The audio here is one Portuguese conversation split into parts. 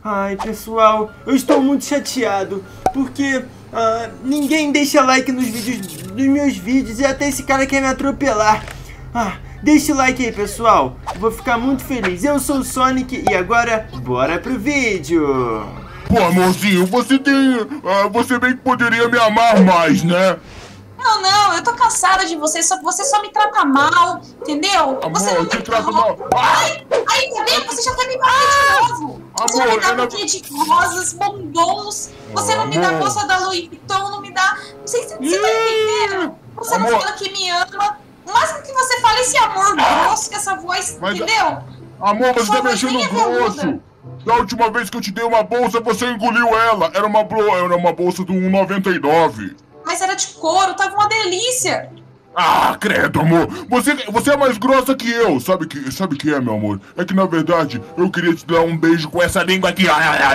Ai, pessoal, eu estou muito chateado, porque ninguém deixa like nos meus vídeos e até esse cara quer me atropelar. Deixa o like aí, pessoal, vou ficar muito feliz. Eu sou o Sonic e agora, bora pro vídeo. Pô, amorzinho, você bem que poderia me amar mais, né? Não, eu tô cansada de você, você só me trata mal, entendeu? Amor, você não eu te trato mal. Ai, cadê? Você já quer me bater de novo. Você não me dá buquê de rosas, bombons, você não me dá bolsa da Louis Vuitton, não me dá... Não sei se você tá entendendo. Você não fala que me ama. O máximo que você fala é esse amor grosso, com essa voz, entendeu? Amor, você tá mexendo grosso. Da última vez que eu te dei uma bolsa, você engoliu ela. Era uma bolsa do 1,99. Mas era de couro, tava uma delícia. Ah, credo, amor. Você é mais grossa que eu. Sabe que é, meu amor? É que, na verdade, eu queria te dar um beijo com essa língua aqui. Eu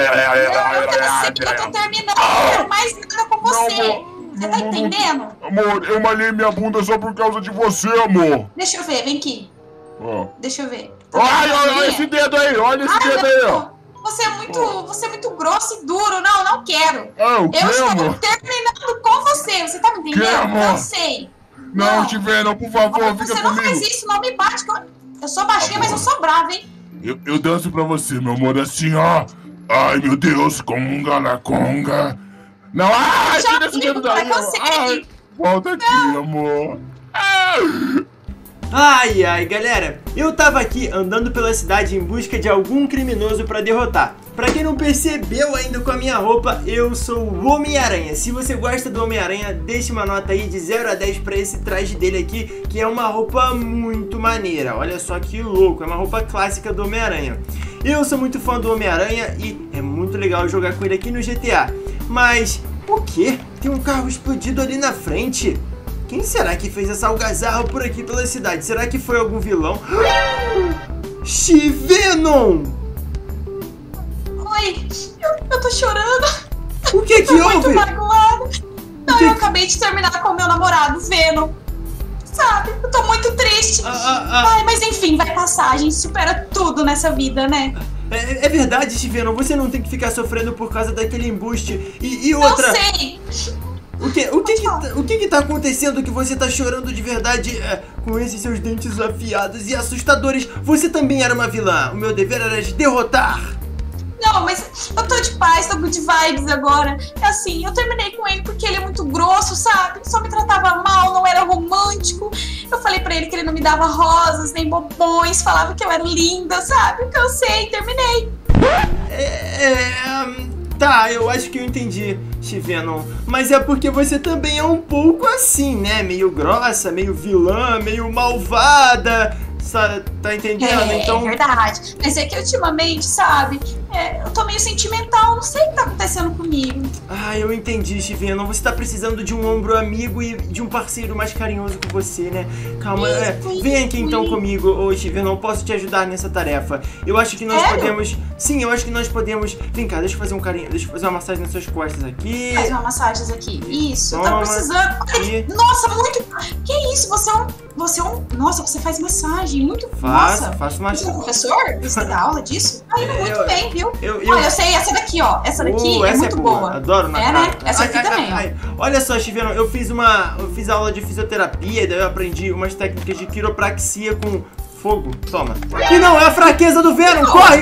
tô terminando, eu quero mais nada com você. Você tá entendendo? Amor, eu malhei minha bunda só por causa de você, amor. Deixa eu ver, vem aqui. Deixa eu ver. Olha esse dedo aí, olha esse dedo aí, ó. Você é muito grosso e duro. Não quero. O quê, eu estou amor? terminando com você. Você tá me entendendo? Que, amor? Não sei. Não, Tiveno, por favor, amor, fica você comigo. Você não faz isso, não me bate. Eu sou baixinha, mas eu sou brava, hein? Eu danço pra você, meu amor, assim, ó. Ai, meu Deus, conga na conga. Não, tira esse dedo daí, ó. Volta aqui, amor. Ai, galera, eu tava aqui andando pela cidade em busca de algum criminoso pra derrotar. Pra quem não percebeu ainda com a minha roupa, eu sou o Homem-Aranha. Se você gosta do Homem-Aranha, deixe uma nota aí de 0 a 10 pra esse traje dele aqui, que é uma roupa muito maneira. Olha só que louco, é uma roupa clássica do Homem-Aranha. Eu sou muito fã do Homem-Aranha e é muito legal jogar com ele aqui no GTA. Mas, o quê? Tem um carro explodido ali na frente. Quem será que fez essa algazarra por aqui pela cidade? Será que foi algum vilão? X-Venom! Oi, eu tô chorando. O que que houve? Muito magoada. Não, eu acabei de terminar com o meu namorado, Venom. Sabe, eu tô muito triste. Ai, mas enfim, vai passar. A gente supera tudo nessa vida, né? É verdade, X-Venom. Você não tem que ficar sofrendo por causa daquele embuste. E outra... Não sei. O que tá acontecendo que você tá chorando de verdade com esses seus dentes afiados e assustadores? Você também era uma vilã. O meu dever era te derrotar. Não, mas eu tô de paz, tô good vibes agora. É assim, eu terminei com ele porque ele é muito grosso, sabe? Só me tratava mal, não era romântico. Eu falei pra ele que ele não me dava rosas, nem bombons, falava que eu era linda, sabe? Eu cansei, terminei. Tá, eu acho que eu entendi, X-Venom. Mas é porque você também é um pouco assim, né? Meio grossa, meio vilã, meio malvada. Tá entendendo? Então... É verdade. Mas é que ultimamente, sabe? Eu tô meio sentimental, não sei o que tá acontecendo comigo. Eu entendi, X-Venom. Você tá precisando de um ombro amigo e de um parceiro mais carinhoso que você, né? Calma, vem aqui então comigo, ô X-Venom. Posso te ajudar nessa tarefa. Eu acho que nós podemos... Sim, eu acho que nós podemos... Vem cá, deixa eu fazer um carinho. Deixa eu fazer uma massagem nas suas costas aqui. Faz uma massagem aqui. Isso, toma, tá precisando. Nossa, muito... Que isso? Nossa, você faz massagem. Muito... Faço massagem. Você é um professor? Você dá aula disso? Muito bem, viu? Olha, eu sei essa daqui, ó. Essa daqui é muito boa. Adoro na cara. Né? Essa aqui também, ó. Olha só, X-Venom, eu fiz aula de fisioterapia e daí eu aprendi umas técnicas de quiropraxia com fogo. Toma. E não, é a fraqueza do Venom. Corre!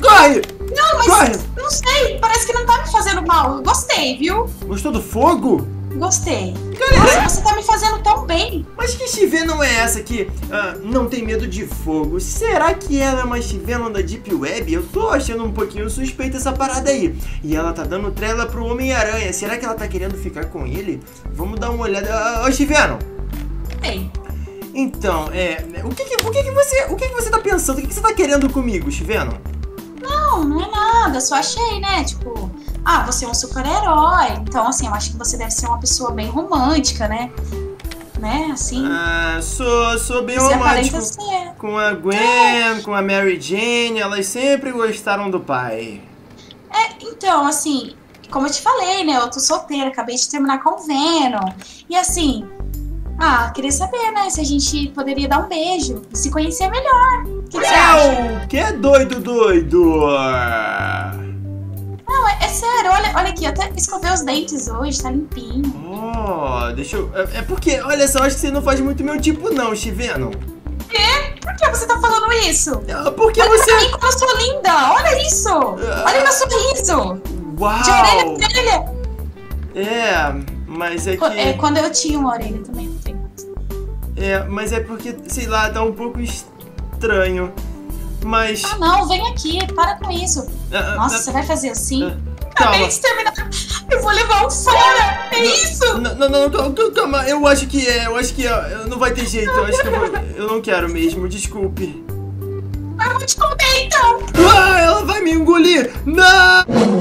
Não, mas não sei. Parece que não tá me fazendo mal. Eu gostei, viu? Gostou do fogo? Gostei. Nossa, você tá me fazendo tão bem. Mas que X-Venom é essa que não tem medo de fogo? Será que ela é uma X-Venom da Deep Web? Eu tô achando um pouquinho suspeita essa parada aí. E ela tá dando trela pro Homem-Aranha. Será que ela tá querendo ficar com ele? Vamos dar uma olhada. Ô, X-Venom. Ei. Então, o que você tá pensando? O que você tá querendo comigo, X-Venom? Não é nada. Só achei, né? Tipo... você é um super-herói, então assim, eu acho que você deve ser uma pessoa bem romântica, né? Assim. Sou bem romântico. Com a Gwen, com a Mary Jane, elas sempre gostaram do pai. Então, assim, como eu te falei, né? Eu tô solteira, acabei de terminar com o Venom. E assim, queria saber, né? Se a gente poderia dar um beijo e se conhecer melhor. O que você acha? Que é doido? olha aqui, eu até escovei os dentes hoje, tá limpinho. Oh, deixa eu... É porque, olha só, acho que você não faz muito meu tipo não, Stevenon. Quê? Por que você tá falando isso? Porque olha você... pra mim como eu sou linda, olha isso. Olha meu sorriso. Uau. De orelha a orelha. Mas é que... Quando eu tinha uma orelha também, não tem. Mas é porque, sei lá, tá um pouco estranho. Mas... Ah, não, vem aqui, para com isso. Nossa, você vai fazer assim? Acabei de terminar. Eu vou levar um fora, é isso? Não, calma, eu acho que não vai ter jeito, eu acho que eu não quero mesmo, desculpe. Eu vou te comer então. Ela vai me engolir, não!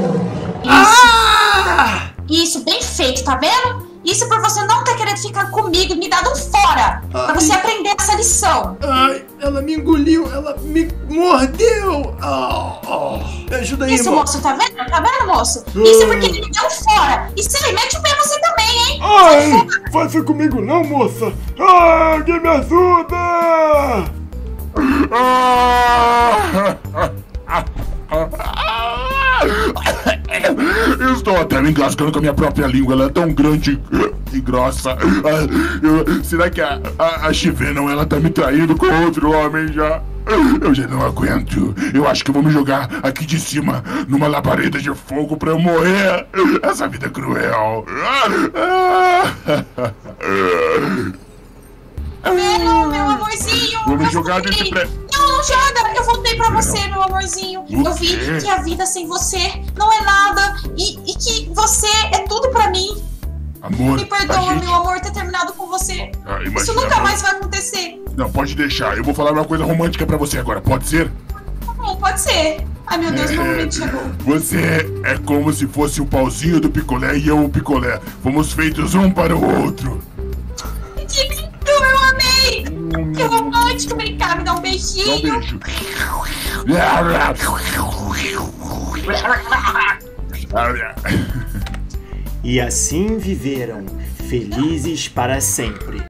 Isso, bem feito, tá vendo? Isso por você não ter querido ficar comigo e me dado um fora. Pra você aprender essa lição. Ai, ela me engoliu, ela me mordeu. Me ajuda aí, isso, moço. Tá vendo? Tá vendo, moço? Isso porque ele me deu um fora. E se ele mete o pé você também, hein? Ai, faça comigo não, moça. Alguém me ajuda. Eu estou até me engasgando com a minha própria língua, ela é tão grande e grossa. Será que a Stevenon, ela tá me traindo com outro homem já? Eu já não aguento. Eu acho que eu vou me jogar aqui de cima, numa labareda de fogo pra eu morrer. Essa vida é cruel. Meu amorzinho. Vou me jogar desse prédio. Não joga! Eu voltei pra você, meu amorzinho. Eu vi que a vida sem você não é nada e que você é tudo pra mim. Amor, me perdoa, meu amor, ter terminado com você. Isso nunca mais vai acontecer. Não, pode deixar. Eu vou falar uma coisa romântica pra você agora, pode ser? Bom, pode ser. Ai, meu Deus, meu momento chegou. Você é como se fosse o pauzinho do picolé e eu o picolé. Fomos feitos um para o outro. Que lindo, eu amei. Que romântico, vem cá, me dá um beijinho. Dá um beijo. E assim viveram, felizes para sempre.